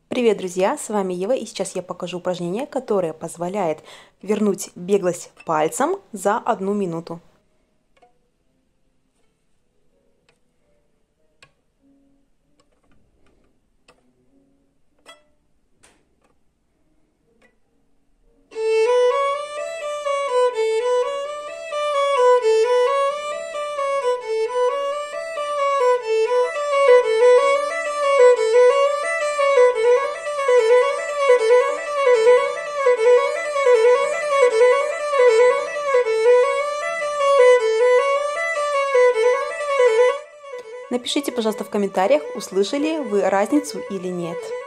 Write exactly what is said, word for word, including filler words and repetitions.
Привет, друзья! С вами Ева, и сейчас я покажу упражнение, которое позволяет вернуть беглость пальцем за одну минуту. Напишите, пожалуйста, в комментариях, услышали вы разницу или нет.